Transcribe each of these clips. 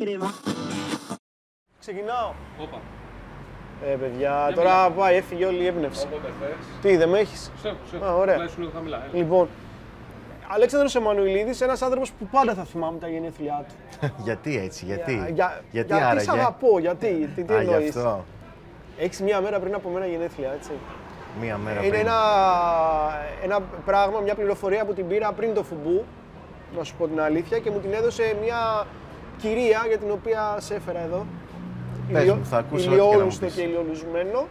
κρίμα. Ξεκινάω. Όπα. Παιδιά, τώρα πάει, έφυγε όλη η έμπνευση. Όποτε θες. Τι, δεν με έχεις? Ωραία. Πλάσεις λίγο χαμηλά. Λοιπόν, Αλέξανδρος Εμμανουηλίδης, ένας άνθρωπος που πάντα θα θυμάμαι τα γενέθλιά του. Γιατί έτσι, γιατί. Γιατί άραγε. σ' αγαπώ, γιατί, τι Α, εννοείς? γι' αυτό. Έχεις μία μέρα πριν από μένα γενέθλια, έτσι. Μία μέρα Είναι πριν. ένα πράγμα, μια πληροφορία που την πήρα πριν το φουμπού, να σου πω την αλήθεια, και μου την έδωσε μια κυρία για την οποία σε έφερα εδώ. Πες μου, θα ακούσω ό,τι και να μου ηλιόλουστο πεις. και ηλιολουσμένο.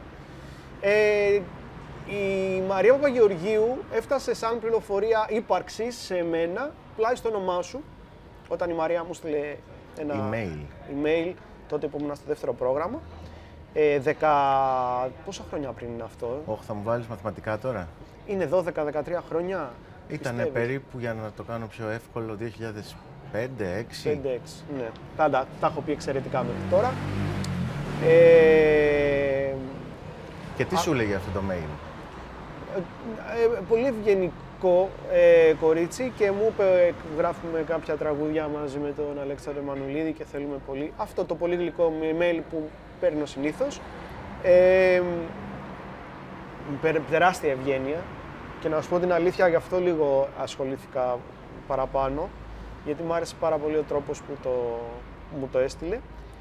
Η Μαρία Παπαγεωργίου έφτασε σαν πληροφορία ύπαρξης σε μένα, πλάι στο όνομά σου, όταν η Μαρία μου στείλε ένα email τότε που ήμουν στο δεύτερο πρόγραμμα. Πόσα χρόνια πριν είναι αυτό? Όχι, θα μου βάλεις μαθηματικά τώρα. Είναι 12-13 χρόνια. Ήτανε περίπου, για να το κάνω πιο εύκολο, 2005-2006. 5-6, ναι. Τα έχω πει εξαιρετικά μέχρι τώρα. Και τι σου λέγει αυτό το mail? Πολύ ευγενικό κορίτσι και μου είπε γράφουμε κάποια τραγούδια μαζί με τον Αλέξανδρο Εμμανουηλίδη και θέλουμε πολύ. Αυτό το πολύ γλυκό email που παίρνω συνήθως. Τεράστια ευγένεια και να σου πω την αλήθεια, γι' αυτό λίγο ασχολήθηκα παραπάνω, γιατί μου άρεσε πάρα πολύ ο τρόπος που μου το έστειλε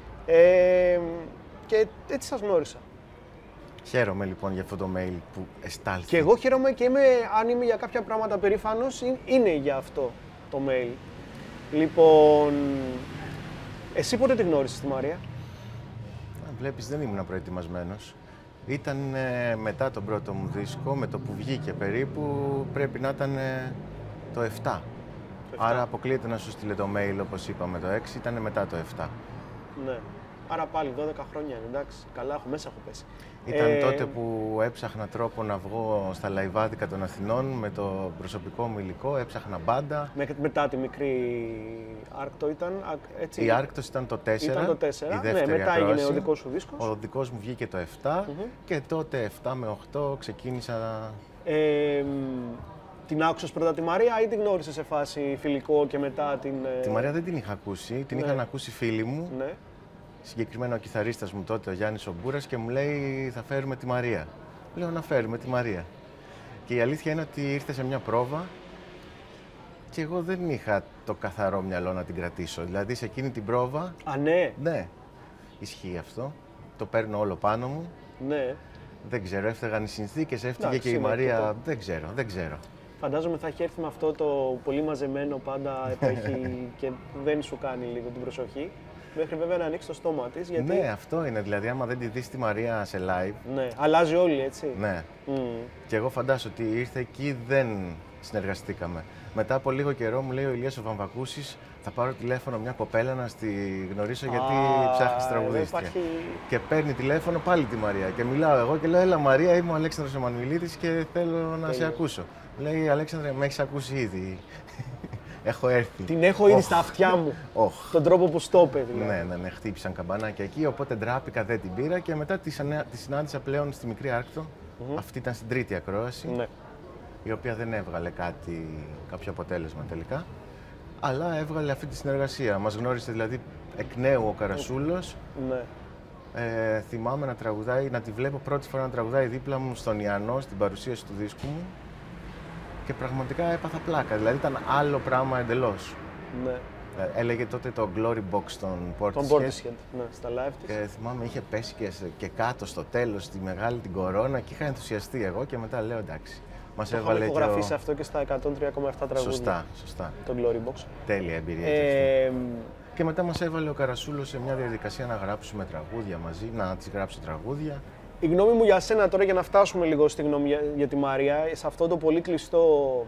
και έτσι σας γνώρισα. Χαίρομαι λοιπόν για αυτό το mail που εστάλθηκε. Και εγώ χαίρομαι και αν είμαι για κάποια πράγματα περήφανος, είναι για αυτό το mail. Λοιπόν, εσύ πότε τη γνώρισες τη Μαρία? Βλέπεις, δεν ήμουν προετοιμασμένος. Ήταν μετά τον πρώτο μου δίσκο, με το που βγήκε περίπου, πρέπει να ήταν το 7. Άρα αποκλείεται να σου στείλε το mail, όπως είπαμε, το 6, ήταν μετά το 7. Ναι. Άρα πάλι 12 χρόνια, εντάξει, καλά, μέσα έχω πέσει. Ήταν τότε που έψαχνα τρόπο να βγω στα λαϊβάδικα των Αθηνών με το προσωπικό μου υλικό, έψαχνα μπάντα. Μετά τη μικρή Άρκτο ήταν, έτσι. Η Άρκτος ήταν το 4, ήταν το 4. η δεύτερη μετά ακρόαση. έγινε ο δικός σου δίσκος. Ο δικός μου βγήκε το 7 και τότε 7 με 8 ξεκίνησα. Την άκουσες πρώτα τη Μαρία ή την γνώρισες σε φάση φιλικό και μετά την... Τη Μαρία δεν την είχα ακούσει, την είχαν ακούσει φίλοι μου. Ναι. Συγκεκριμένα ο κιθαρίστας μου τότε, ο Γιάννης Ομπούρας, και μου λέει θα φέρουμε τη Μαρία. Λέω να φέρουμε τη Μαρία. Και η αλήθεια είναι ότι ήρθε σε μια πρόβα και εγώ δεν είχα το καθαρό μυαλό να την κρατήσω. Δηλαδή σε εκείνη την πρόβα... Α, ναι. Ναι, ισχύει αυτό. Το παίρνω όλο πάνω μου. Ναι. Δεν ξέρω, έφταγαν οι συνθήκες, έφτυγε και η Μαρία. Δεν ξέρω. Φαντάζομαι θα έχει έρθει με αυτό το πολύ μαζεμένο πάντα που έχει και δεν σου κάνει λίγο την προσοχή. Μέχρι βέβαια να ανοίξει το στόμα της. Γιατί... Ναι, αυτό είναι. Δηλαδή, άμα δεν τη δεις τη Μαρία σε live. Ναι, αλλάζει όλη, έτσι. Ναι. Και εγώ φαντάζομαι ότι ήρθε εκεί, δεν συνεργαστήκαμε. Μετά από λίγο καιρό μου λέει ο Ηλίας ο Βαμβακούσης, θα πάρω τηλέφωνο μια κοπέλα να στη γνωρίσω γιατί ψάχνεις τραγουδίστρια. Και παίρνει τηλέφωνο πάλι τη Μαρία. Και μιλάω εγώ και λέω: έλα Μαρία, είμαι ο Αλέξανδρος Εμμανουηλίδης και θέλω να σε ακούσω. Λέει: Αλέξανδρε, με έχεις ακούσει ήδη. Έχω έρθει. Την έχω ήδη στα αυτιά μου. Τον τρόπο που στο είπε, δηλαδή. Ναι, χτύπησαν καμπανάκια εκεί, οπότε ντράπηκα, δεν την πήρα και μετά τη συνάντησα πλέον στη Μικρή Άρκτο. Αυτή ήταν στην τρίτη ακρόαση, η οποία δεν έβγαλε κάποιο αποτέλεσμα τελικά, αλλά έβγαλε αυτή τη συνεργασία. Μας γνώρισε δηλαδή εκ νέου ο Καρασούλος. Θυμάμαι να τραγουδάει, να τη βλέπω πρώτη φορά να τραγουδάει δίπλα μου στον Ιαννό, στην παρουσίαση του δίσκου μου. Και πραγματικά έπαθα πλάκα, δηλαδή ήταν άλλο πράγμα εντελώς. Ναι. Έλεγε τότε το Glory Box των Portishead. Τον Portishead, ναι, στα live της. Και θυμάμαι είχε πέσει και κάτω στο τέλος τη μεγάλη την κορώνα και είχα ενθουσιαστεί εγώ και μετά λέω εντάξει. Μας το έβαλε έχω ηχογραφήσει αυτό και στα 103,7 τραγούδια. Σωστά. Το Glory Box. Τέλεια εμπειρία και μετά μας έβαλε ο Καρασούλος σε μια διαδικασία να γράψουμε τραγούδια μαζί, να τις γράψω τραγούδια. Η γνώμη μου για σένα τώρα, για να φτάσουμε λίγο στη γνώμη για τη Μαρία, σε αυτό το πολύ κλειστό,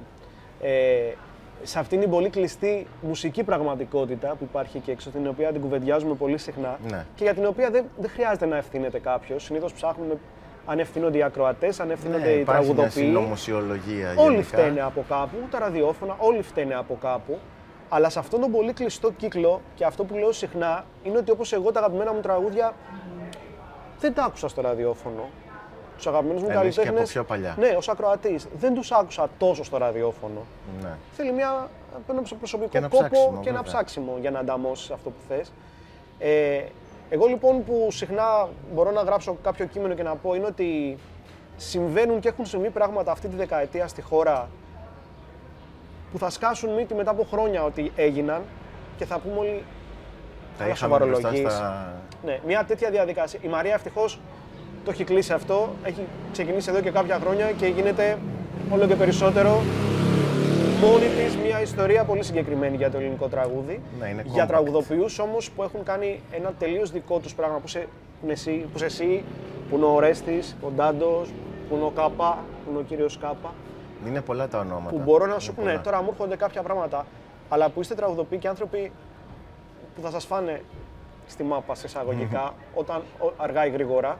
σε αυτήν την πολύ κλειστή μουσική πραγματικότητα που υπάρχει εκεί έξω, την οποία την κουβεντιάζουμε πολύ συχνά και για την οποία δεν χρειάζεται να ευθύνεται κάποιος. Συνήθως ψάχνουμε αν ευθύνονται οι ακροατές, αν ευθύνονται οι τραγουδοποιοί. Υπάρχει μια συνωμοσιολογία. Όλοι φταίνε από κάπου, τα ραδιόφωνα, όλοι φταίνε από κάπου. Αλλά σε αυτόν τον πολύ κλειστό κύκλο, και αυτό που λέω συχνά είναι ότι όπως εγώ τα αγαπημένα μου τραγούδια δεν τα άκουσα στο ραδιόφωνο. Τους αγαπημένους μου καλλιτέχνες. Και από πιο παλιά. Ναι, ως ακροατής. Δεν τους άκουσα τόσο στο ραδιόφωνο. Ναι. Θέλει ένα προσωπικό κόπο και ένα ψάξιμο για να ανταμώσεις αυτό που θες. Εγώ λοιπόν που συχνά μπορώ να γράψω κάποιο κείμενο και να πω είναι ότι συμβαίνουν και έχουν συμβεί πράγματα αυτή τη δεκαετία στη χώρα που θα σκάσουν μύτη μετά από χρόνια ότι έγιναν και θα πούμε όλοι θα είχαμε μπροστά στα... Ναι, μια τέτοια διαδικασία. Η Μαρία ευτυχώς το έχει κλείσει αυτό, έχει ξεκινήσει εδώ και κάποια χρόνια και γίνεται όλο και περισσότερο μόνη της μια ιστορία πολύ συγκεκριμένη για το ελληνικό τραγούδι. Ναι, είναι για τραγουδοποιούς όμως που έχουν κάνει ένα τελείως δικό τους πράγμα, που είσαι εσύ, που είναι ο Ορέστης, ο Ντάντος, που είναι ο Κάπα, που είναι ο κύριος Κάπα. Είναι πολλά τα ονόματα. Που μπορώ να σου πω, ναι, τώρα μου έρχονται κάποια πράγματα, αλλά που είστε τραγουδοποιοί και άνθρωποι που θα σας φάνε στη μάπα σε εισαγωγικά, όταν αργά ή γρήγορα.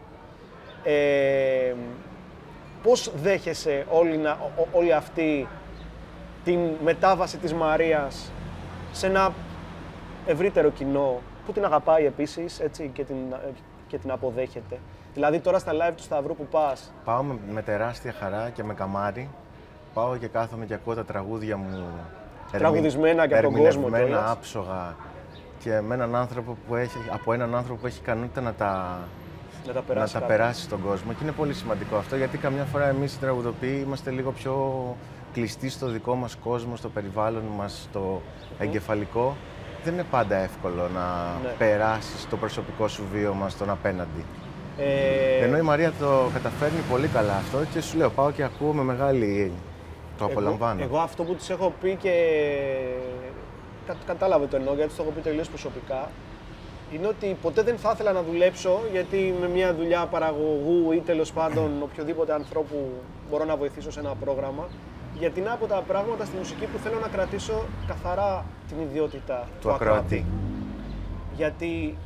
Πώς δέχεσαι όλη αυτή την μετάβαση της Μαρίας σε ένα ευρύτερο κοινό που την αγαπάει επίσης, έτσι, και την αποδέχεται? Δηλαδή τώρα στα live του Σταυρού που πας... Πάω με τεράστια χαρά και με καμάρι. Πάω και κάθομαι και ακούω τα τραγούδια μου τραγουδισμένα και από τον κόσμο κιόλας. Άψογα και με έναν άνθρωπο από έναν άνθρωπο που έχει ικανότητα να τα περάσει στον κόσμο. Και είναι πολύ σημαντικό αυτό, γιατί καμιά φορά εμείς οι τραγουδοποιοί είμαστε λίγο πιο κλειστοί στο δικό μας κόσμο, στο περιβάλλον μας, στο εγκεφαλικό. Δεν είναι πάντα εύκολο να περάσεις το προσωπικό σου βίωμα στον απέναντι. Ενώ η Μαρία το καταφέρνει πολύ καλά αυτό και σου λέω, πάω και ακούω με μεγάλη... Το απολαμβάνω. Εγώ αυτό που της έχω πει και κατάλαβε το εννοώ, γιατί το έχω πει τελείως προσωπικά, είναι ότι ποτέ δεν θα ήθελα να δουλέψω, γιατί με μια δουλειά παραγωγού ή τέλος πάντων οποιοδήποτε ανθρώπου μπορώ να βοηθήσω σε ένα πρόγραμμα, γιατί είναι από τα πράγματα στη μουσική που θέλω να κρατήσω καθαρά την ιδιότητα του ακροατή. Γιατί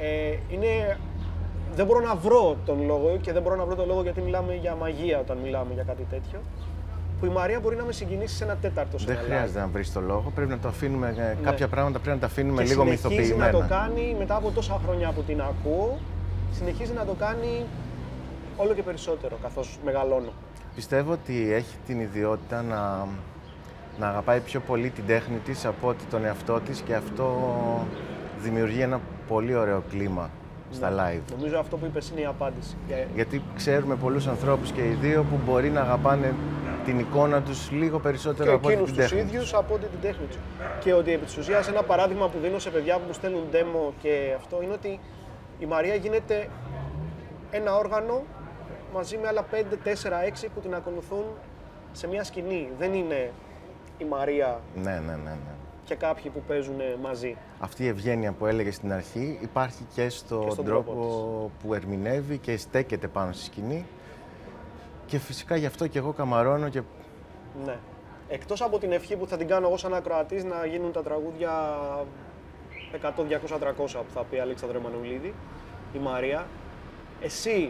δεν μπορώ να βρω τον λόγο και δεν μπορώ να βρω τον λόγο γιατί μιλάμε για μαγεία όταν μιλάμε για κάτι τέτοιο, που η Μαρία μπορεί να με συγκινήσει σε ένα τέταρτο. Δεν χρειάζεται να βρεις το λόγο, πρέπει να το αφήνουμε, κάποια πράγματα πρέπει να τα αφήνουμε λίγο μυθοποιημένα. Και συνεχίζει να το κάνει μετά από τόσα χρόνια που την ακούω, συνεχίζει να το κάνει όλο και περισσότερο καθώς μεγαλώνω. Πιστεύω ότι έχει την ιδιότητα να αγαπάει πιο πολύ την τέχνη της από ότι τον εαυτό της και αυτό δημιουργεί ένα πολύ ωραίο κλίμα στα live. Νομίζω αυτό που είπες είναι η απάντηση. Γιατί ξέρουμε πολλούς ανθρώπους και οι δύο που μπορεί να αγαπάνε την εικόνα τους λίγο περισσότερο από την τέχνη. Και εκείνους τους ίδιους από ότι την τέχνη τους. Και ότι επί της ουσίας ένα παράδειγμα που δίνω σε παιδιά που μου στέλνουν demo και αυτό είναι ότι η Μαρία γίνεται ένα όργανο μαζί με άλλα 5, 4, 6 που την ακολουθούν σε μια σκηνή. Δεν είναι η Μαρία ναι. και κάποιοι που παίζουν μαζί. Αυτή η ευγένεια που έλεγε στην αρχή υπάρχει και στον τρόπο που ερμηνεύει και στέκεται πάνω στη σκηνή. Και φυσικά γι' αυτό και εγώ καμαρώνω και... Ναι. Εκτός από την ευχή που θα την κάνω εγώ σαν ακροατής να γίνουν τα τραγούδια 100, 200, 300 που θα πει Αλέξανδρο Εμμανουηλίδη, η Μαρία, εσύ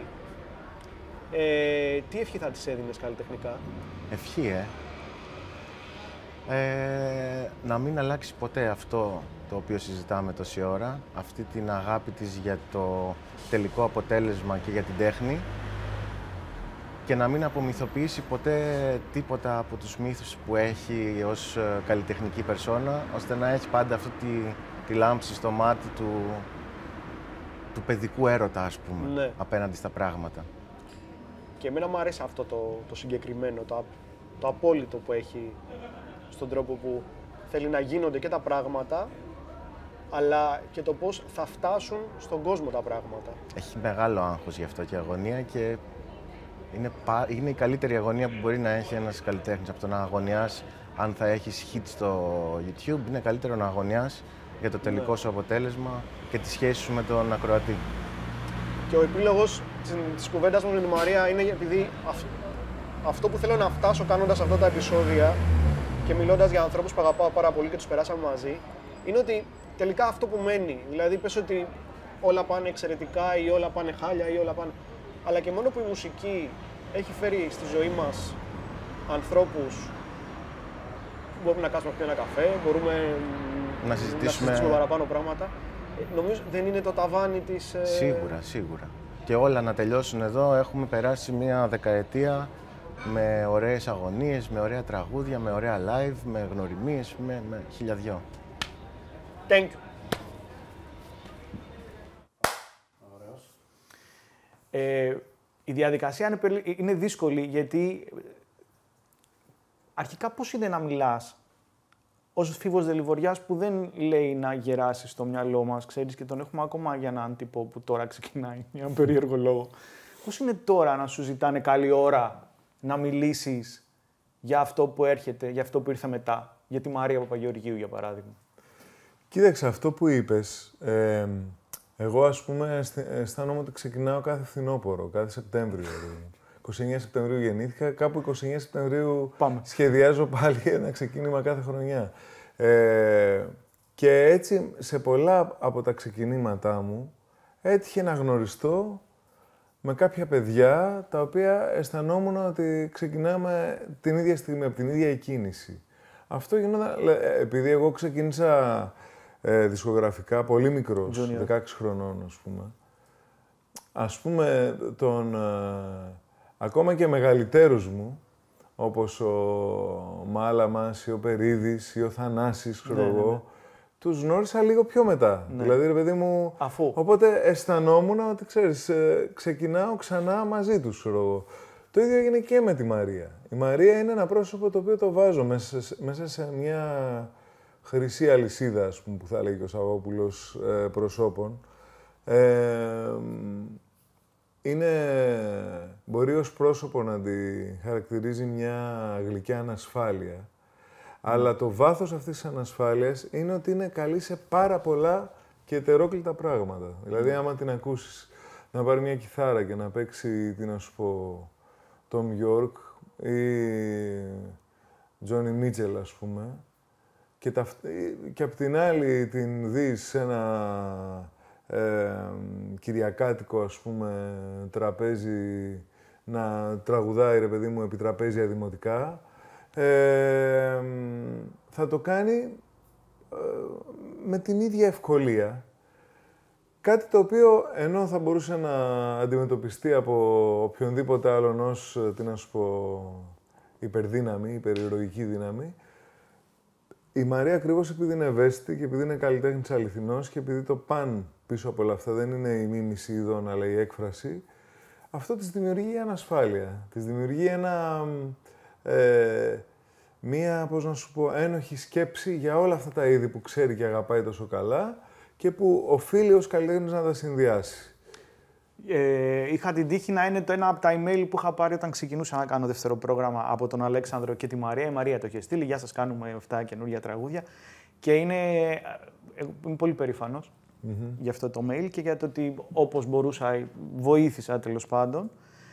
τι ευχή θα της έδινες καλλιτεχνικά? Ευχή, να μην αλλάξει ποτέ αυτό το οποίο συζητάμε τόση ώρα, αυτή την αγάπη της για το τελικό αποτέλεσμα και για την τέχνη και να μην απομυθοποιήσει ποτέ τίποτα από τους μύθους που έχει ως καλλιτεχνική περσόνα, ώστε να έχει πάντα αυτή τη λάμψη στο μάτι του παιδικού έρωτα, ας πούμε, απέναντι στα πράγματα. Και εμένα μου αρέσει αυτό το συγκεκριμένο, το απόλυτο που έχει στον τρόπο που θέλει να γίνονται και τα πράγματα, αλλά και το πώς θα φτάσουν στον κόσμο τα πράγματα. Έχει μεγάλο άγχος γι' αυτό και αγωνία και είναι η καλύτερη αγωνία που μπορεί να έχει ένας καλλιτέχνης. Από το να αγωνιάς αν θα έχεις hit στο YouTube, είναι καλύτερο να αγωνιάς για το τελικό σου αποτέλεσμα και τη σχέση σου με τον ακροατή. Και ο επίλογος της κουβέντας μου με τη Μαρία είναι επειδή αυτό που θέλω να φτάσω κάνοντας αυτά τα επεισόδια και μιλώντας για ανθρώπους που αγαπάω πάρα πολύ και τους περάσαμε μαζί, είναι ότι τελικά αυτό που μένει, δηλαδή πες ότι όλα πάνε εξαιρετικά ή όλα πάνε χάλια ή όλα πάνε... Αλλά και μόνο που η μουσική έχει φέρει στη ζωή μας ανθρώπους που μπορούμε να κάτσουμε ένα καφέ, μπορούμε να συζητήσουμε παραπάνω πράγματα. Νομίζω δεν είναι το ταβάνι της... Σίγουρα. Και όλα να τελειώσουν εδώ. Έχουμε περάσει μια δεκαετία με ωραίες αγωνίες, με ωραία τραγούδια, με ωραία live, με γνωριμίες, με χιλιαδιό. Thank you. Η διαδικασία είναι δύσκολη, γιατί αρχικά πώς είναι να μιλάς ως Φίβος Δελιβοριάς που δεν λέει να γεράσει στο μυαλό μας, ξέρεις, και τον έχουμε ακόμα για έναν τύπο που τώρα ξεκινάει, για έναν περίεργο λόγο. Πώς είναι τώρα να σου ζητάνε καλή ώρα να μιλήσεις για αυτό που έρχεται, για αυτό που ήρθε μετά, για τη Μαρία Παπαγεωργίου, για παράδειγμα? Κοίταξε, αυτό που είπες, εγώ ας πούμε αισθάνομαι ότι ξεκινάω κάθε φθινόπωρο, κάθε Σεπτέμβριο. 29 Σεπτεμβρίου γεννήθηκα, κάπου 29 Σεπτεμβρίου σχεδιάζω πάλι ένα ξεκίνημα κάθε χρονιά. Και έτσι σε πολλά από τα ξεκινήματά μου έτυχε να γνωριστώ με κάποια παιδιά τα οποία αισθανόμουν ότι ξεκινάμε την ίδια στιγμή, από την ίδια εκκίνηση. Αυτό γινόταν επειδή εγώ ξεκίνησα δισκογραφικά πολύ μικρός, 16 χρονών ας πούμε. Ας πούμε ακόμα και μεγαλύτερους μου, όπως ο Μάλαμας ή ο Περίδης ή ο Θανάσης, ξέρω εγώ, τους γνώρισα λίγο πιο μετά. Ναι. Δηλαδή, ρε παιδί μου, οπότε αισθανόμουν ότι, ξέρεις, ξεκινάω ξανά μαζί τους, ξέρω εγώ. Το ίδιο έγινε και με τη Μαρία. Η Μαρία είναι ένα πρόσωπο το οποίο το βάζω μέσα σε μια χρυσή αλυσίδα, ας πούμε, που θα λέγει ο Σαββόπουλος, προσώπων. Μπορεί ως πρόσωπο να τη χαρακτηρίζει μια γλυκιά ανασφάλεια, αλλά το βάθος αυτής της ανασφάλειας είναι ότι είναι καλή σε πάρα πολλά και ετερόκλητα πράγματα. Δηλαδή, άμα την ακούσεις να πάρει μια κιθάρα και να παίξει, τι να σου πω, Tom York ή Johnny Mitchell, ας πούμε, και απ' την άλλη την δεις σε ένα κυριακάτικο, ας πούμε, τραπέζι, να τραγουδάει, ρε παιδί μου, επί τραπέζια δημοτικά, θα το κάνει με την ίδια ευκολία. Κάτι το οποίο, ενώ θα μπορούσε να αντιμετωπιστεί από οποιονδήποτε άλλον ως, τι να σου πω, υπερδύναμη, υπερηρωική δύναμη, η Μαρία, ακριβώς επειδή είναι ευαίσθητη και επειδή είναι καλλιτέχνης αληθινός και επειδή το παν πίσω από όλα αυτά δεν είναι η μίμηση ειδών, αλλά η έκφραση, αυτό της δημιουργεί ανασφάλεια. Της δημιουργεί μία, πώς να σου πω, ένοχη σκέψη για όλα αυτά τα είδη που ξέρει και αγαπάει τόσο καλά και που οφείλει ως καλλιτέχνης να τα συνδυάσει. Είχα την τύχη να είναι το ένα από τα email που είχα πάρει όταν ξεκινούσα να κάνω δεύτερο πρόγραμμα από τον Αλέξανδρο και τη Μαρία. Η Μαρία το είχε στείλει. Γεια σας, κάνουμε 7 καινούργια τραγούδια. Και είμαι πολύ περήφανος για αυτό το mail και για το ότι όπως μπορούσα, βοήθησα τέλος πάντων.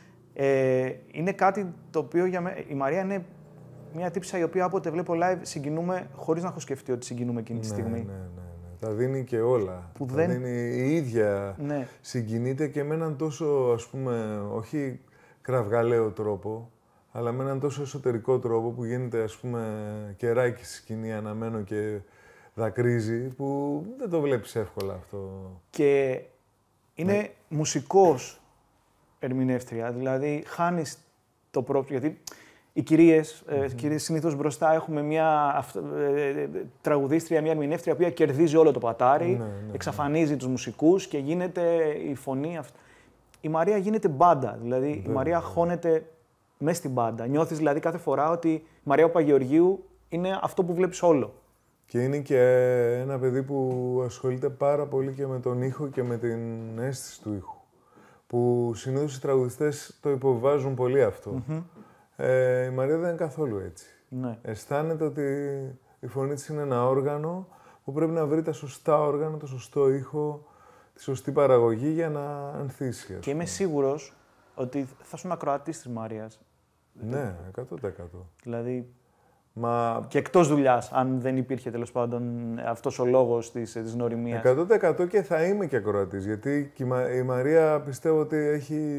Είναι κάτι το οποίο για μένα, η Μαρία είναι μια τύψα η οποία όποτε βλέπω live συγκινούμε χωρίς να έχω σκεφτεί ότι συγκινούμε εκείνη τη στιγμή. Ναι. Τα δίνει και όλα. Δίνει η ίδια. Ναι. Συγκινείται και με έναν τόσο, ας πούμε, όχι κραυγαλαίο τρόπο, αλλά με έναν τόσο εσωτερικό τρόπο που γίνεται, ας πούμε, κεράκι στη σκηνή, αναμένο και δακρύζει, που δεν το βλέπεις εύκολα αυτό. Και είναι μουσικός ερμηνεύτρια, δηλαδή χάνεις το πρώτο, γιατί οι κυρίες συνήθως μπροστά έχουμε μια τραγουδίστρια, μια ερμηνεύτρια, που κερδίζει όλο το πατάρι, εξαφανίζει τους μουσικούς και γίνεται η φωνή αυτή. Η Μαρία γίνεται μπάντα, δηλαδή η Μαρία χώνεται μέσα στην μπάντα. Νιώθεις δηλαδή κάθε φορά ότι η Μαρία Παπαγεωργίου είναι αυτό που βλέπεις όλο. Και είναι και ένα παιδί που ασχολείται πάρα πολύ και με τον ήχο και με την αίσθηση του ήχου. Που συνήθως οι τραγουδιστές το υποβάζουν πολύ αυτό. Η Μαρία δεν είναι καθόλου έτσι. Ναι. Αισθάνεται ότι η φωνή της είναι ένα όργανο που πρέπει να βρει τα σωστά όργανα, το σωστό ήχο, τη σωστή παραγωγή για να ανθίσει. Και είμαι σίγουρος ότι θα ήσουν ακροατής της Μαρίας. Ναι, 100%. Δηλαδή, και εκτός δουλειάς, αν δεν υπήρχε τέλος πάντων αυτός ο λόγος της γνωριμίας. 100% και θα είμαι και ακροατής, γιατί η Μαρία πιστεύω ότι έχει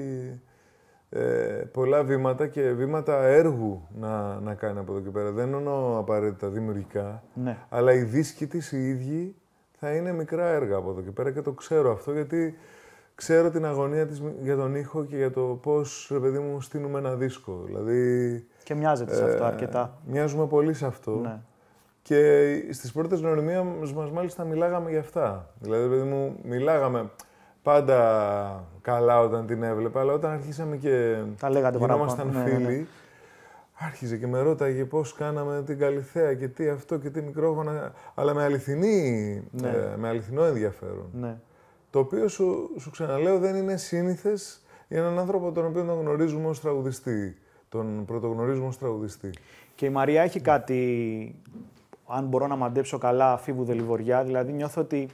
πολλά βήματα και βήματα έργου να κάνει από εδώ και πέρα. Δεν εννοώ απαραίτητα δημιουργικά, αλλά οι δίσκοι της οι ίδιοι θα είναι μικρά έργα από εδώ και πέρα και το ξέρω αυτό, γιατί ξέρω την αγωνία της για τον ήχο και για το πώς, ρε παιδί μου, στείνουμε ένα δίσκο. Δηλαδή, και μοιάζεται σε αυτό αρκετά. Μοιάζουμε πολύ σε αυτό. Ναι. Και στις πρώτες γνωριμίες μας μάλιστα μιλάγαμε για αυτά. Δηλαδή, παιδί μου, μιλάγαμε πάντα καλά όταν την έβλεπα, αλλά όταν αρχίσαμε και γινόμασταν φίλοι, άρχιζε και με ρώταγε πώς κάναμε την Καλυθέα και τι αυτό και τι μικρόφωνα, αλλά με αληθινό ενδιαφέρον. Ναι. Το οποίο σου ξαναλέω δεν είναι σύνηθες για έναν άνθρωπο τον οποίο τον γνωρίζουμε ως τραγουδιστή, τον πρωτογνωρίζουμε ως τραγουδιστή. Και η Μαρία έχει κάτι, αν μπορώ να μαντέψω καλά, φίβου δελιβοριά, δηλαδή νιώθω ότι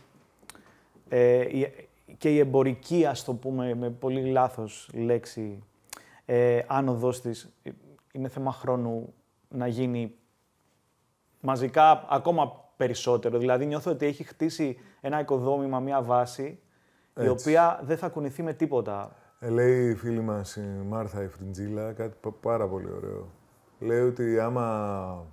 και η εμπορική, ας το πούμε με πολύ λάθος λέξη, άνοδος της, είναι θέμα χρόνου να γίνει μαζικά ακόμα περισσότερο. Δηλαδή νιώθω ότι έχει χτίσει ένα οικοδόμημα, μια βάση, η οποία δεν θα κουνηθεί με τίποτα. Λέει η φίλη μας η Μάρθα η Φριντζίλα κάτι πάρα πολύ ωραίο. Λέει ότι άμα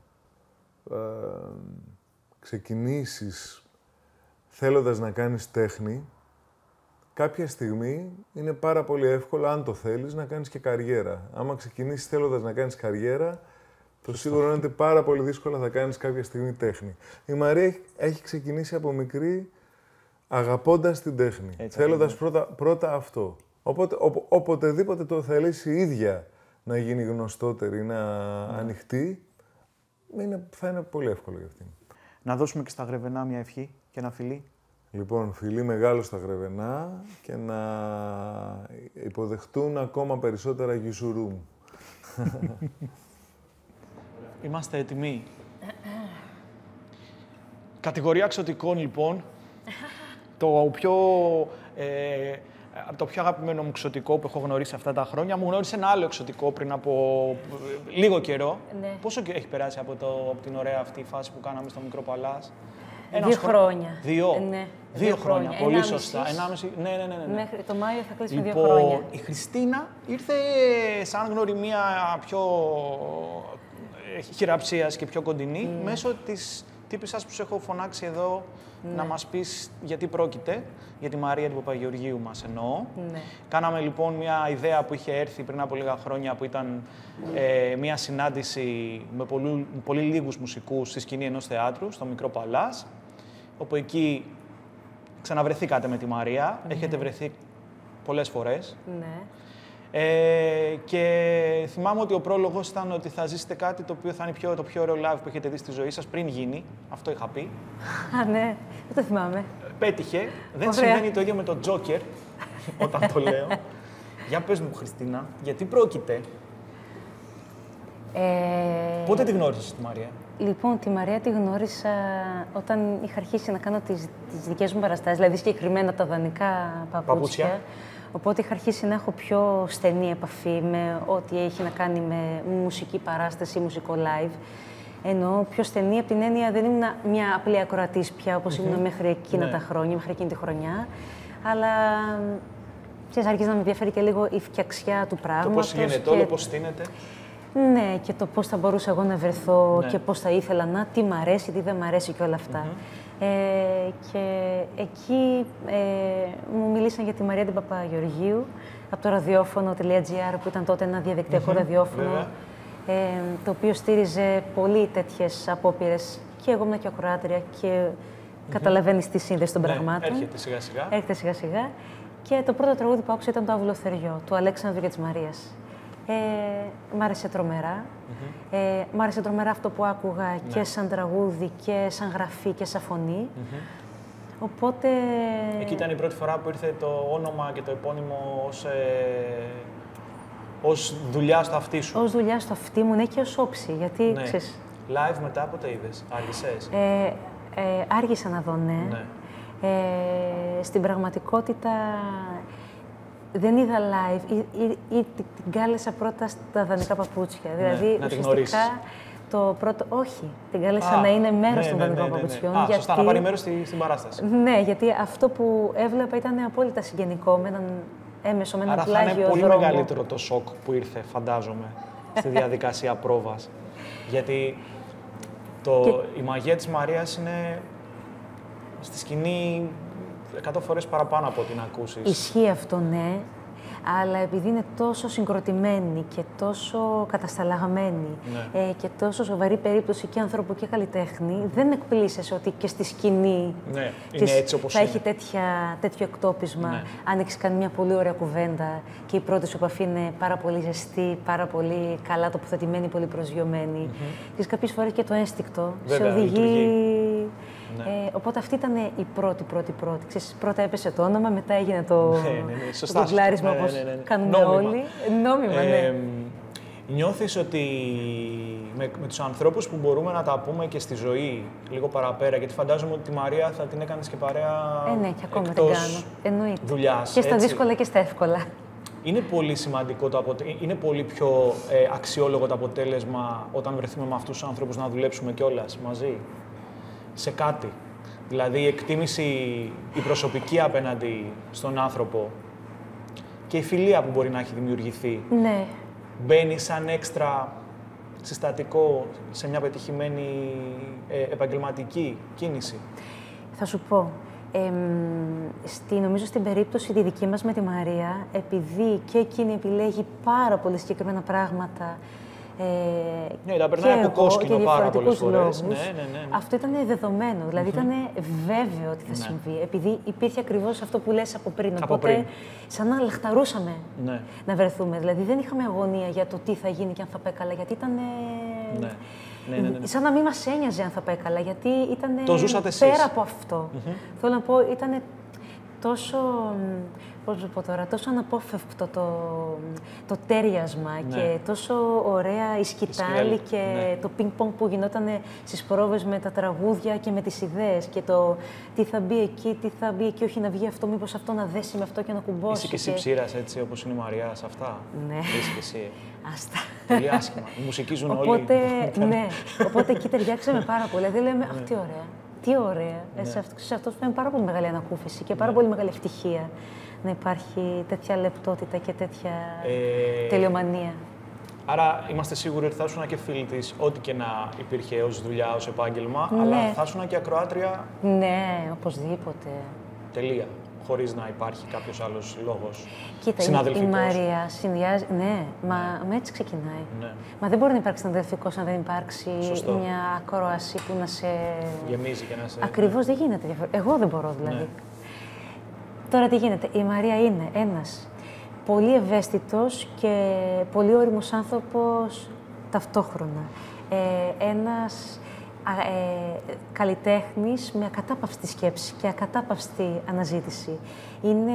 ξεκινήσεις θέλοντας να κάνεις τέχνη, κάποια στιγμή είναι πάρα πολύ εύκολο, αν το θέλεις, να κάνεις και καριέρα. Άμα ξεκινήσεις θέλοντας να κάνεις καριέρα, το σίγουρο είναι ότι πάρα πολύ δύσκολα θα κάνεις κάποια στιγμή τέχνη. Η Μαρία έχει ξεκινήσει από μικρή αγαπώντας την τέχνη, θέλοντας πρώτα αυτό. Οπότε, οποτεδήποτε το θελήσει η ίδια να γίνει γνωστότερη, να ανοιχτεί, θα είναι πολύ εύκολο για αυτήν. Να δώσουμε και στα Γρεβενά μια ευχή και ένα φιλί. Λοιπόν, φιλί μεγάλο στα Γρεβενά και να υποδεχτούν ακόμα περισσότερα γιουσουρούμ. Είμαστε έτοιμοι. Κατηγορία εξωτικών, λοιπόν. Το πιο αγαπημένο μου εξωτικό που έχω γνωρίσει αυτά τα χρόνια. Μου γνώρισε ένα άλλο εξωτικό πριν από λίγο καιρό. Ναι. Πόσο έχει περάσει από την ωραία αυτή φάση που κάναμε στο Μικρό Παλάς? 2 χρόνια. Ναι. 2 χρόνια. Πολύ σωστά. 1,5. Ναι. Μέχρι το Μάιο θα κλείσουμε 2 Λοιπόν, χρόνια. η Χριστίνα ήρθε σαν γνωριμία πιο χειραψίας και πιο κοντινή μέσω της τύπισσας που σου έχω φωνάξει εδώ να μας πεις γιατί πρόκειται, για τη Μαρία την Παπαγεωργίου μας εννοώ. Ναι. Κάναμε λοιπόν μια ιδέα που είχε έρθει πριν από λίγα χρόνια που ήταν μια συνάντηση με πολύ λίγους μουσικούς στη σκηνή ενός θεάτρου, στο Μικρό Παλάς, όπου εκεί ξαναβρεθήκατε με τη Μαρία, έχετε βρεθεί πολλές φορές. Ναι. Και θυμάμαι ότι ο πρόλογος ήταν ότι θα ζήσετε κάτι το οποίο θα είναι το πιο ωραίο live που έχετε δει στη ζωή σας πριν γίνει. Αυτό είχα πει. Α, ναι. Δεν το θυμάμαι. Πέτυχε. Δεν συμβαίνει το ίδιο με τον Τζόκερ, όταν το λέω. Για πες μου, Χριστίνα, γιατί πρόκειται? Πότε τη γνώρισες τη Μαρία? Λοιπόν, τη Μαρία τη γνώρισα όταν είχα αρχίσει να κάνω τις δικές μου παραστάσεις, δηλαδή συγκεκριμένα τα δανεικά παπούτσια. Οπότε είχα αρχίσει να έχω πιο στενή επαφή με ό,τι έχει να κάνει με μουσική παράσταση, μουσικό live. Εννοώ πιο στενή από την έννοια δεν ήμουν μια απλή ακροατής πια, όπως ήμουν μέχρι εκείνα τα χρόνια, μέχρι εκείνη τη χρονιά. Αλλά άρχισε να με ενδιαφέρει και λίγο η φτιαξιά του πράγματος. Το πώς γίνεται όλο, πώς στείνεται. Ναι, και το πώς θα μπορούσα εγώ να βρεθώ και πώς θα ήθελα τι μ' αρέσει, τι δεν μ' αρέσει και όλα αυτά. Και εκεί μου μίλησαν για τη Μαρία την Παπαγεωργίου από το ραδιόφωνο.gr που ήταν τότε ένα διαδικτυακό ραδιόφωνο το οποίο στήριζε πολύ τέτοιες απόπειρες και εγώ ήμουν και ακροάτρια και καταλαβαίνεις τη σύνδεση των πραγμάτων. Έρχεται σιγά σιγά. Και το πρώτο τραγούδι που άκουσα ήταν το Αυλοθεριό του Αλέξανδρου και της Μαρίας. Μ' άρεσε τρομερά. Μ' άρεσε τρομερά αυτό που άκουγα και σαν τραγούδι και σαν γραφή και σαν φωνή. Οπότε... Εκεί ήταν η πρώτη φορά που ήρθε το όνομα και το επώνυμο ως δουλειά στο αυτί σου. Ως δουλειά στο αυτί μου, ναι, και ως όψη, γιατί ξέρεις... Live μετά πότε είδες, άργησες? Άργησα να δω, ναι. Στην πραγματικότητα... Δεν είδα live, την κάλεσα πρώτα στα δανεικά παπούτσια. Δηλαδή, ουσιαστικά, το πρώτο... Όχι, την κάλεσα να είναι μέρος των δανεικών παπουτσιών. Γιατί... Σωστά, να πάρει μέρος στην παράσταση. Ναι, γιατί αυτό που έβλεπα ήταν απόλυτα συγγενικό, με έναν έμεσο, με έναν πλάγιο δρόμο. Άρα θα είναι πολύ μεγαλύτερο το σοκ που ήρθε, φαντάζομαι, στη διαδικασία πρόβας. Γιατί η μαγεία της Μαρίας είναι στη σκηνή 100 φορές παραπάνω από ό,τι να ακούσεις. Ισχύει αυτό, ναι. Αλλά επειδή είναι τόσο συγκροτημένη και τόσο κατασταλαγμένη και τόσο σοβαρή περίπτωση και ανθρώπου και καλλιτέχνη, δεν εκπλήσεσαι ότι και στη σκηνή είναι έτσι όπως θα είναι. έχει τέτοιο εκτόπισμα. Αν έχεις κάνει μια πολύ ωραία κουβέντα και η πρώτη σου επαφή είναι πάρα πολύ ζεστή, πάρα πολύ καλά τοποθετημένη, πολύ προσγειωμένη. Και κάποιες φορές και το ένστικτο σε οδηγεί. Οπότε αυτή ήταν η πρώτη. Ξέρεις, πρώτα έπεσε το όνομα, μετά έγινε το γκουγκλάρισμα, όπως κάνουμε όλοι. Νόμιμα, ναι. Νιώθεις ότι με τους ανθρώπους που μπορούμε να τα πούμε και στη ζωή λίγο παραπέρα, γιατί φαντάζομαι ότι τη Μαρία θα την έκανες και παρέα ναι, και ακόμα την κάνω. Εννοείται. Δουλειάς, και στα έτσι. δύσκολα και στα εύκολα. Είναι πολύ σημαντικό είναι πολύ πιο αξιόλογο το αποτέλεσμα όταν βρεθούμε με αυτούς τους ανθρώπους να δουλέψουμε κιόλας μαζί σε κάτι. Δηλαδή η εκτίμηση, η προσωπική απέναντι στον άνθρωπο και η φιλία που μπορεί να έχει δημιουργηθεί. Ναι. Μπαίνει σαν έξτρα συστατικό σε μια πετυχημένη επαγγελματική κίνηση. Θα σου πω. Νομίζω στην περίπτωση τη δική μας με τη Μαρία, επειδή και εκείνη επιλέγει πάρα πολύ συγκεκριμένα πράγματα. Ναι, τα περνάει από κόσκινο πάρα πολλές φορές. Ναι. Αυτό ήταν δεδομένο, δηλαδή ήταν βέβαιο ότι θα συμβεί, επειδή υπήρχε ακριβώς αυτό που λες από πριν. Οπότε, σαν να λαχταρούσαμε να βρεθούμε. Δηλαδή, δεν είχαμε αγωνία για το τι θα γίνει και αν θα πάει καλά, γιατί ήταν. Ναι. Σαν να μην μας ένοιαζε αν θα πάει καλά, γιατί ήταν πέρα από αυτό. Θέλω να πω, ήταν τόσο, πώς πω τώρα, τόσο αναπόφευκτο το τέριασμα και τόσο ωραία η σκητάλη και το πινκ-πονγκ που γινόταν στις πρόβες με τα τραγούδια και με τις ιδέες και το τι θα μπει εκεί, τι θα μπει εκεί, όχι να βγει αυτό, μήπως αυτό να δέσει με αυτό και να κουμπώσει. Είσαι και εσύ ψήρας, έτσι, όπως είναι η Μαρία σε αυτά. Ναι. Είσαι και εσύ. Άστα. Πολύ άσχημα. Η μουσική ζουν όλοι. Οπότε εκεί ταιριάξαμε πάρα πολύ. Δηλαδή λέμε, αχ, τι ωραία. Τι ωραία. Σε αυτό είναι πάρα πολύ μεγάλη ανακούφιση και πάρα πολύ μεγάλη ευτυχία να υπάρχει τέτοια λεπτότητα και τέτοια τελειομανία. Άρα είμαστε σίγουροι ότι θα ήσουν και φίλη της, ό,τι και να υπήρχε ως δουλειά, ως επάγγελμα, αλλά θα ήσουν και ακροάτρια. Ναι, οπωσδήποτε. Τελεία. Χωρίς να υπάρχει κάποιος άλλος λόγος. Κοίτα, η Μαρία συνδυάζει. Ναι, μα έτσι ξεκινάει. Ναι. Μα δεν μπορεί να υπάρξει συναδελφικός αν δεν υπάρξει μια ακρόαση που να σε. Γεμίζει και να σε. Ακριβώς, δεν γίνεται διαφορετικά. Εγώ δεν μπορώ δηλαδή. Ναι. Τώρα τι γίνεται. Η Μαρία είναι ένας πολύ ευαίσθητος και πολύ όριμος άνθρωπος ταυτόχρονα. Ένας καλλιτέχνης με ακατάπαυστη σκέψη και ακατάπαυστη αναζήτηση. Είναι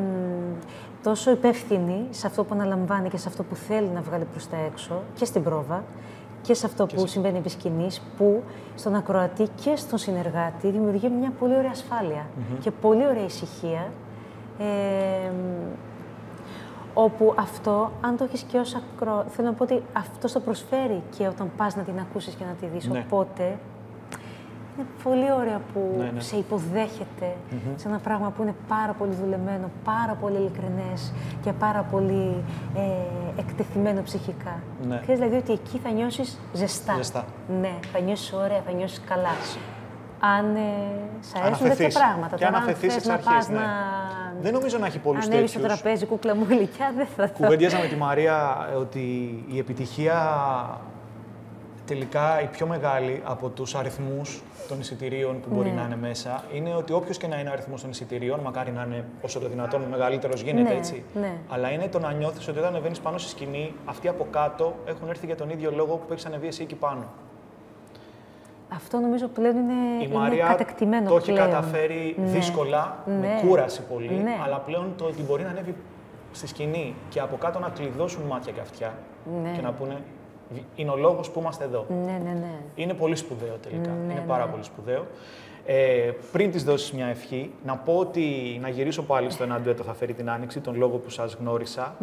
τόσο υπεύθυνη σε αυτό που αναλαμβάνει και σε αυτό που θέλει να βγάλει προς τα έξω και στην πρόβα και σε αυτό που συμβαίνει επί σκηνής, που στον ακροατή και στον συνεργάτη δημιουργεί μια πολύ ωραία ασφάλεια και πολύ ωραία ησυχία. Όπου αυτό, αν το έχεις και ως θέλω να πω ότι αυτό το προσφέρει και όταν πας να την ακούσεις και να τη δεις. Οπότε, είναι πολύ ωραία που σε υποδέχεται σε ένα πράγμα που είναι πάρα πολύ δουλεμένο, πάρα πολύ ειλικρινές και πάρα πολύ εκτεθειμένο ψυχικά. Ξέρεις δηλαδή ότι εκεί θα νιώσεις ζεστά. Ναι, θα νιώσεις ωραία, θα νιώσεις καλά. Αν σ' αρέσουν τέτοια πράγματα. Και αν αφαιθείς εξ αρχής, δεν νομίζω να έχει πολλούς τέτοιους. Ανέβεις στο τραπέζι, κούκλα μου γλυκιά, δεν θα το. Κουβεντιάζα με τη Μαρία ότι η επιτυχία τελικά η πιο μεγάλη από τους αριθμούς των εισιτηρίων που μπορεί να είναι μέσα είναι ότι όποιος και να είναι ο αριθμός των εισιτηρίων, μακάρι να είναι όσο το δυνατόν μεγαλύτερος γίνεται, έτσι. Αλλά είναι το να νιώθεις ότι όταν ανεβαίνεις πάνω στη σκηνή, αυτοί από κάτω έχουν έρθει για τον ίδιο λόγο που έχεις ανεβεί εσύ εκεί πάνω. Αυτό νομίζω πλέον είναι Μαρία κατεκτημένο. Το έχει καταφέρει δύσκολα, με κούραση πολύ, αλλά πλέον το ότι μπορεί να ανέβει στη σκηνή και από κάτω να κλειδώσουν μάτια και αυτιά και να πούνε είναι ο λόγος που είμαστε εδώ. Είναι πολύ σπουδαίο τελικά. Είναι πάρα πολύ σπουδαίο. Πριν της δώσεις μια ευχή, να πω ότι να γυρίσω πάλι στο ένα ντουέτο θα φέρει την Άνοιξη, τον λόγο που σας γνώρισα.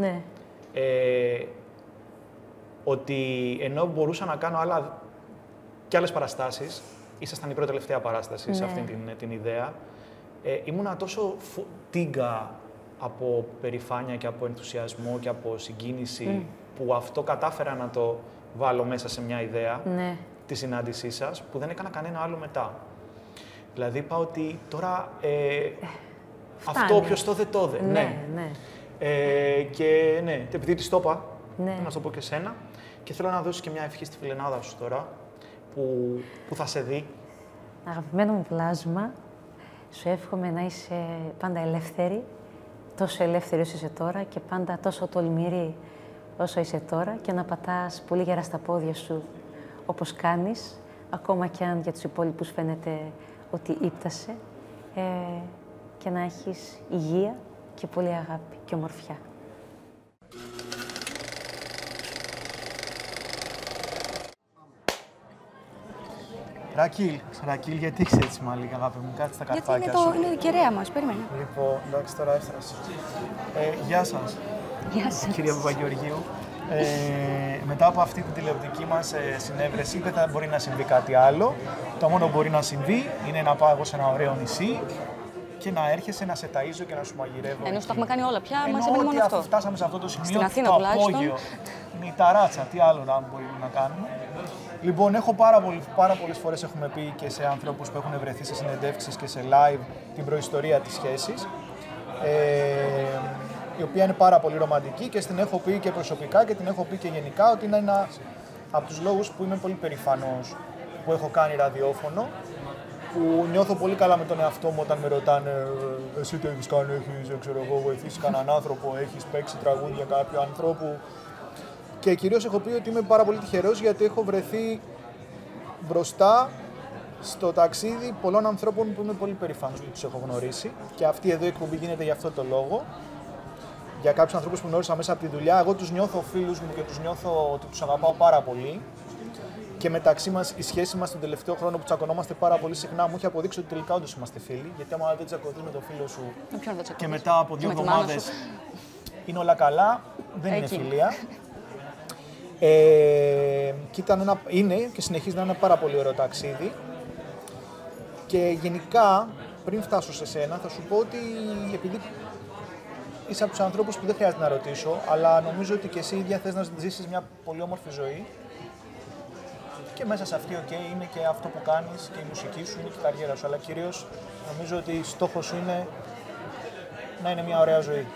Ότι ενώ μπορούσα να κάνω και άλλες παραστάσεις, ήσασταν η πρώτη τελευταία παράσταση σε αυτήν την ιδέα, ήμουνα τόσο τίγκα από περηφάνεια και από ενθουσιασμό και από συγκίνηση που αυτό κατάφερα να το βάλω μέσα σε μια ιδέα τη συνάντησή σας, που δεν έκανα κανένα άλλο μετά. Δηλαδή είπα ότι τώρα αυτό όποιος το δε. Ναι. Και ναι, επειδή τη το είπα, Ναι. να το πω και σένα. Και θέλω να δώσεις και μια ευχή στη φιλενάδα σου τώρα, που θα σε δει. Αγαπημένο μου πλάσμα, σου εύχομαι να είσαι πάντα ελεύθερη, τόσο ελεύθερη όσο είσαι τώρα και πάντα τόσο τολμηρή όσο είσαι τώρα και να πατάς πολύ γερά στα πόδια σου όπως κάνεις, ακόμα και αν για τους υπόλοιπους φαίνεται ότι ύπτασε, και να έχεις υγεία και πολύ αγάπη και ομορφιά. Ρακίλ, γιατί έχεις έτσι μαλλί, αγάπη μου, κάτσε στα Γιατί καρπάκια σου. είναι η κεραία μας, περίμενε. Λοιπόν, εντάξει, τώρα έφτασε. Γεια σας, Γεια σας. κυρία Παπαγεωργίου. Μετά από αυτή την τηλεοπτική μας συνέβρεση, δεν θα μπορεί να συμβεί κάτι άλλο. Το μόνο που μπορεί να συμβεί είναι να πάω εγώ σε ένα ωραίο νησί και να έρχεσαι να σε ταΐζω και να σου μαγειρεύω. Ενώ τα έχουμε κάνει όλα πια, μας Εννοώ έμεινε ότι μόνο αυτό. φτάσαμε σε αυτό το σημείο, Στην Αθήνα το τουλάχιστον. απόγειο. Είναι η ταράτσα, τι άλλο να μπορούμε να κάνουμε. Λοιπόν, έχω πάρα πολλές φορές έχουμε πει και σε ανθρώπους που έχουν βρεθεί σε συνεντεύξεις και σε live την προϊστορία της σχέσης, η οποία είναι πάρα πολύ ρομαντική και την έχω πει και προσωπικά και την έχω πει και γενικά ότι είναι ένα από τους λόγους που είμαι πολύ περήφανος που έχω κάνει ραδιόφωνο, που νιώθω πολύ καλά με τον εαυτό μου όταν με ρωτάνε εσύ τι έχεις κάνει, έχεις ξέρω εγώ, βοηθήσει κανέναν άνθρωπο, έχεις παίξει τραγούδια κάποιου ανθρώπου. Και κυρίως έχω πει ότι είμαι πάρα πολύ τυχερός γιατί έχω βρεθεί μπροστά στο ταξίδι πολλών ανθρώπων που είμαι πολύ περήφανος που τους έχω γνωρίσει. Και αυτή εδώ η εκπομπή γίνεται για αυτό το λόγο. Για κάποιους ανθρώπους που γνώρισα μέσα από τη δουλειά, εγώ τους νιώθω φίλους μου και τους νιώθω ότι τους αγαπάω πάρα πολύ. Και μεταξύ μας η σχέση μας τον τελευταίο χρόνο που τσακωνόμαστε πάρα πολύ συχνά μου έχει αποδείξει ότι τελικά όντως είμαστε φίλοι. Γιατί άμα δεν τσακωθείς με τον φίλο σου και μετά από 2 εβδομάδες είναι όλα καλά, δεν είναι φιλία. Και είναι και συνεχίζει να είναι ένα πάρα πολύ ωραίο ταξίδι. Και γενικά, πριν φτάσω σε σένα, θα σου πω ότι επειδή είσαι από τους ανθρώπους που δεν χρειάζεται να ρωτήσω, αλλά νομίζω ότι και εσύ ίδια θες να ζήσεις μια πολύ όμορφη ζωή. Και μέσα σε αυτή, είναι και αυτό που κάνεις και η μουσική σου, είναι και η καριέρα σου. Αλλά κυρίως νομίζω ότι στόχος σου είναι να είναι μια ωραία ζωή.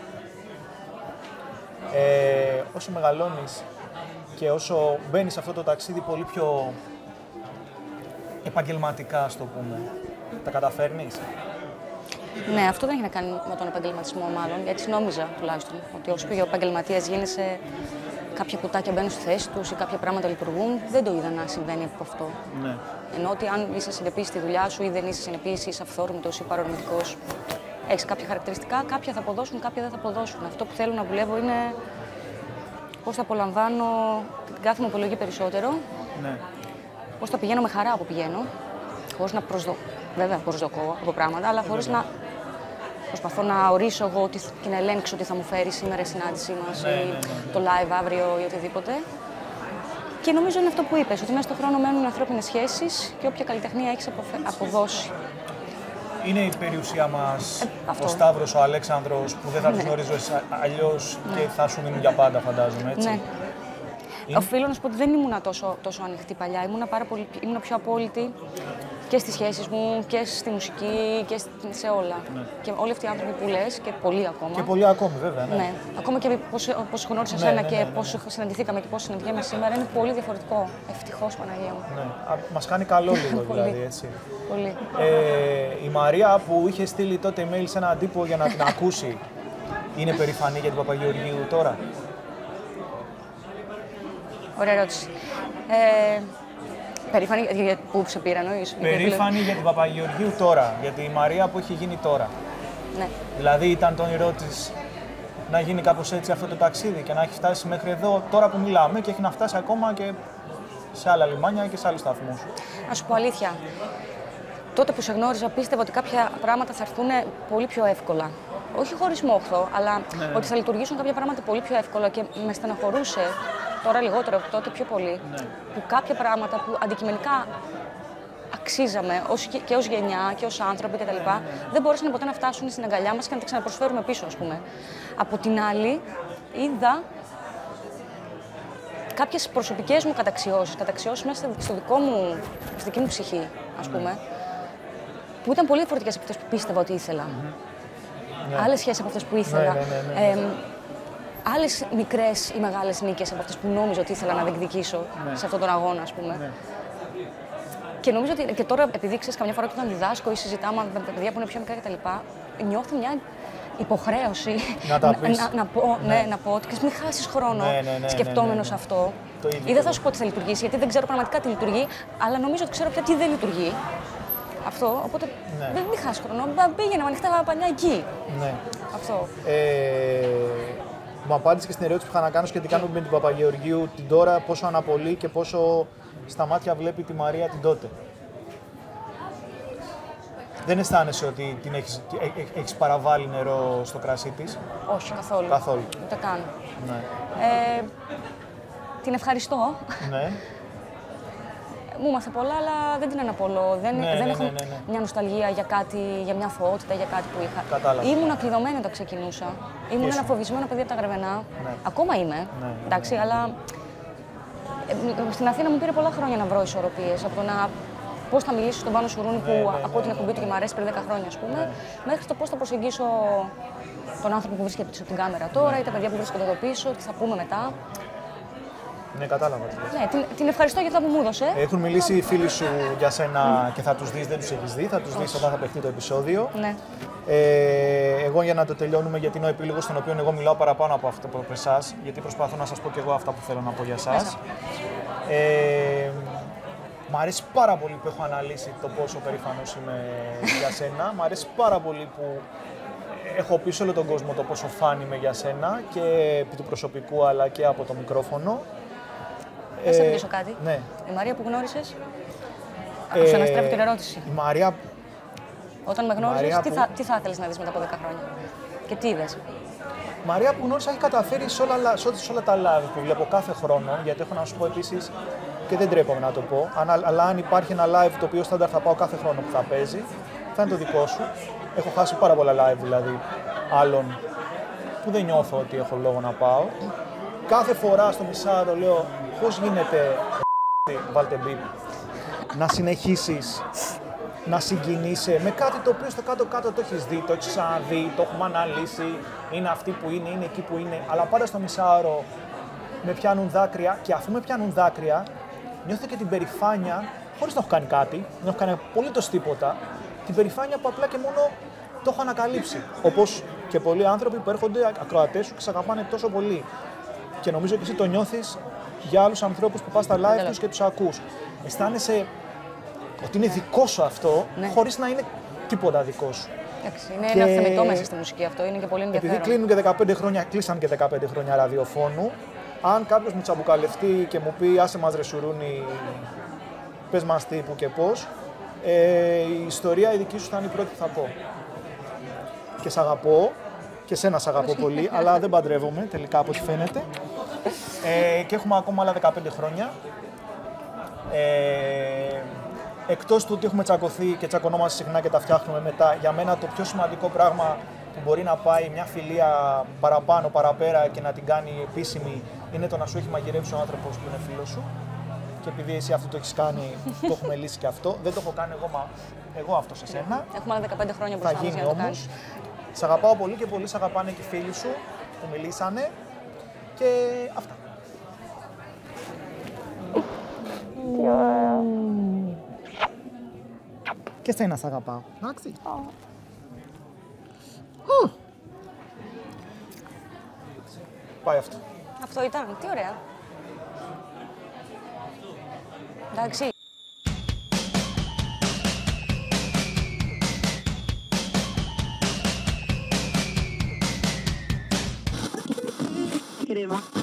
Όσο μεγαλώνεις και όσο μπαίνεις σε αυτό το ταξίδι πολύ πιο επαγγελματικά, ας το πούμε, τα καταφέρνεις. Ναι, αυτό δεν έχει να κάνει με τον επαγγελματισμό, μάλλον. Έτσι νόμιζα τουλάχιστον. Ότι όσο πιο επαγγελματίας γίνεσαι, κάποια κουτάκια μπαίνουν στη θέση τους ή κάποια πράγματα λειτουργούν. Δεν το είδα να συμβαίνει από αυτό. Ναι. Ενώ ότι αν είσαι συνεπής στη δουλειά σου ή δεν είσαι συνεπής, είσαι αυθόρμητος ή παρορμητικός, έχεις κάποια χαρακτηριστικά, κάποια θα αποδώσουν, κάποια δεν θα αποδώσουν. Αυτό που θέλω να δουλεύω είναι πώς θα απολαμβάνω την κάθε μου επιλογή περισσότερο. Ναι. Πώς θα πηγαίνω με χαρά όπου πηγαίνω, χωρίς να βέβαια προσδοκώ από πράγματα, αλλά χωρίς να προσπαθώ να ορίσω εγώ και να ελέγξω τι θα μου φέρει σήμερα η συνάντησή μας ή το live αύριο ή οτιδήποτε. Και νομίζω είναι αυτό που είπες, ότι μέσα στον χρόνο μένουν ανθρώπινες σχέσεις και όποια καλλιτεχνία έχεις αποδώσει. Είναι η περιουσία μας, ο Σταύρος, ο Αλέξανδρος, που δεν θα τους γνωρίζεις αλλιώς και θα σου μείνουν για πάντα, φαντάζομαι, έτσι. Ναι. Οφείλω να σου πω ότι δεν ήμουν τόσο ανοιχτή παλιά. Ήμουν πιο απόλυτη και στις σχέσεις μου και στη μουσική και σε όλα. Ναι. Και όλοι αυτοί οι άνθρωποι που λες και πολλοί ακόμα. Και πολλοί ακόμη, βέβαια. Ναι. Ναι. Ακόμα και πώς γνώρισα εσένα και πώς συναντηθήκαμε και πώς συναντιέμαι σήμερα είναι πολύ διαφορετικό. Ευτυχώς, Παναγία μου. Ναι. Μας κάνει καλό λίγο δηλαδή, έτσι. Πολύ. Η Μαρία που είχε στείλει τότε email σε έναν τύπο για να την ακούσει, είναι περηφανή για την Παπαγεωργίου τώρα? Ωραία ερώτηση. Περήφανη που σε πήρα, εννοείς? Περήφανη για την Παπαγεωργίου τώρα, για τη Μαρία που έχει γίνει τώρα. Ναι. Δηλαδή ήταν το όνειρό της να γίνει κάπως έτσι αυτό το ταξίδι και να έχει φτάσει μέχρι εδώ τώρα που μιλάμε και έχει να φτάσει ακόμα και σε άλλα λιμάνια και σε άλλους σταθμούς. Να σου πω αλήθεια. Τότε που σε γνώριζα πίστευα ότι κάποια πράγματα θα έρθουν πολύ πιο εύκολα. Όχι χωρίς μόχθο, αλλά ότι θα λειτουργήσουν κάποια πράγματα πολύ πιο εύκολα και με στεναχωρούσε. Τώρα λιγότερο, τότε πιο πολύ, που κάποια πράγματα που αντικειμενικά αξίζαμε και ως γενιά και ως άνθρωποι κτλ. Δεν μπορούσαν ποτέ να φτάσουν στην αγκαλιά μας και να τα ξαναπροσφέρουμε πίσω, ας πούμε. Από την άλλη, είδα κάποιες προσωπικές μου καταξιώσεις μέσα στη δική μου ψυχή, ας πούμε, που ήταν πολύ διαφορετικές από αυτές που πίστευα ότι ήθελα. Άλλες σχέσεις από αυτές που ήθελα. άλλες μικρές ή μεγάλες νίκες από αυτές που νόμιζα ότι ήθελα να διεκδικήσω σε αυτόν τον αγώνα, ας πούμε. Ναι. Και νομίζω ότι και τώρα, επειδή ξέρεις, καμιά φορά όταν διδάσκω ή συζητάμε με παιδιά που είναι πιο μικρά κτλ., νιώθω μια υποχρέωση να πω ότι μην χάσεις χρόνο σκεπτόμενος αυτό. Ή δεν θα σου πω ότι θα λειτουργήσει, γιατί δεν ξέρω πραγματικά τι λειτουργεί, αλλά νομίζω ότι ξέρω πια τι δεν λειτουργεί. Αυτό, οπότε μην χάσεις χρόνο. Πήγαινε με ανοιχτά πανιά εκεί. Ναι. Αυτό. Μου απάντησε και στην ερώτηση που είχα να κάνω σχετικά με την Παπαγεωργίου την τώρα, πόσο αναπολύει και πόσο στα μάτια βλέπει τη Μαρία την τότε. Δεν αισθάνεσαι ότι την έχεις παραβάλει νερό στο κρασί της? Όχι, καθόλου. Καθόλου. Ούτε καν. Ναι. Την ευχαριστώ. Ναι. Μου έμαθε πολλά, αλλά δεν την αναπολώ. Δεν έχω μια νοσταλγία για κάτι, για μια αθωότητα, για κάτι που είχα. Κατάλαβα. Ήμουν κλειδωμένη όταν ξεκινούσα. Ήμουν ένα φοβισμένο παιδί από τα Γρεβενά. Ναι. Ακόμα είμαι. Εντάξει, αλλά στην Αθήνα μου πήρε πολλά χρόνια να βρω ισορροπίες. Από το να πώς θα μιλήσω στον Πάνο Σουρούνη που ακούω την εκπομπή του και μου αρέσει πριν 10 χρόνια, ας πούμε, μέχρι το πώς θα προσεγγίσω τον άνθρωπο που βρίσκεται πίσω από την κάμερα τώρα ή τα παιδιά που βρίσκονται εδώ πίσω, τι θα πούμε μετά. Ναι, κατάλαβα. Ναι, την ευχαριστώ για αυτά που μου έδωσε. Έχουν μιλήσει οι φίλοι σου για σένα και θα τους δεις, δεν τους έχεις δει. Θα τους δεις όταν θα παιχτεί το επεισόδιο. Ναι. Εγώ για να το τελειώνουμε, γιατί είναι ο επίλογος στον οποίο εγώ μιλάω παραπάνω από αυτό από εσάς, γιατί προσπαθώ να σας πω και εγώ αυτά που θέλω να πω για εσάς. Μ' αρέσει πάρα πολύ που έχω αναλύσει το πόσο περήφανος είμαι για σένα. Μ' αρέσει πάρα πολύ που έχω πει σε όλο τον κόσμο το πόσο φαν είμαι για σένα και επί του προσωπικού αλλά και από το μικρόφωνο. Θα σε ρωτήσω κάτι. Ναι. Η Μαρία που γνώρισες, σου αναστρέφω την ερώτηση. Η Μαρία... Όταν με γνώρισες, τι θα ήθελες να δεις μετά από 10 χρόνια και τι είδες? Η Μαρία που γνώρισα έχει καταφέρει σε όλα τα live που βλέπω κάθε χρόνο, γιατί έχω να σου πω επίσης και δεν τρέπομαι να το πω, αλλά αν υπάρχει ένα live το οποίο στάνταρ θα πάω κάθε χρόνο που θα παίζει, θα είναι το δικό σου. Έχω χάσει πάρα πολλά live δηλαδή άλλων που δεν νιώθω ότι έχω λόγο να πάω. Κάθε φορά στο μισάρο λέω πώς γίνεται βάλτε μπιπ, να συνεχίσεις να συγκινείσαι με κάτι το οποίο στο κάτω-κάτω το έχεις δει, το έχεις ξαναδεί, το έχουμε αναλύσει, είναι αυτή που είναι εκεί που είναι, αλλά πάντα στο μισάωρο με πιάνουν δάκρυα και αφού με πιάνουν δάκρυα νιώθω και την περηφάνεια, χωρίς να έχω κάνει κάτι, δεν έχω κάνει απολύτως τίποτα, την περηφάνεια που απλά και μόνο το έχω ανακαλύψει. Όπως και πολλοί άνθρωποι που έρχονται ακροατές σου και σε αγαπάνε τόσο πολύ. Και νομίζω και εσύ το νιώθεις για άλλους ανθρώπους που πας στα live τους και τους ακούς. Αισθάνεσαι ότι είναι δικό σου αυτό, χωρίς να είναι τίποτα δικό σου. Είναι ένα θεμετό μέσα στη μουσική αυτό, είναι και πολύ ενδιαφέρον. Επειδή κλείσαν και 15 χρόνια ραδιοφώνου, αν κάποιος μου τσαμπουκαλευτεί και μου πει άσε μας ρε Σουρούνη, πες μας τι, που και πώς, η ιστορία η δική σου θα είναι η πρώτη που θα πω. Και σ' αγαπώ, και σένα σ' αγαπώ πολύ, αλλά δεν παντρεύομαι τελικά από ό,τι φαίνεται. Και έχουμε ακόμα άλλα 15 χρόνια. Εκτός του ότι έχουμε τσακωθεί και τσακωνόμαστε συχνά και τα φτιάχνουμε μετά, για μένα το πιο σημαντικό πράγμα που μπορεί να πάει μια φιλία παραπάνω, παραπέρα και να την κάνει επίσημη είναι το να σου έχει μαγειρέψει ο άνθρωπος που είναι φίλος σου. Και επειδή εσύ αυτό το έχεις κάνει, το έχουμε λύσει και αυτό. Δεν το έχω κάνει εγώ, μα εγώ αυτό σε σένα. Έχουμε άλλα 15 χρόνια μπροστά μας για να το κάνεις. Σ' αγαπάω πολύ και πολύ σ' αγαπάνε και οι φίλοι σου που μιλήσανε και αυτά. Τι ωραία. Και εσένα σ' αγαπάω. Εντάξει. Πάει αυτό. Αυτό ήταν. Τι ωραία. Εντάξει. Crema.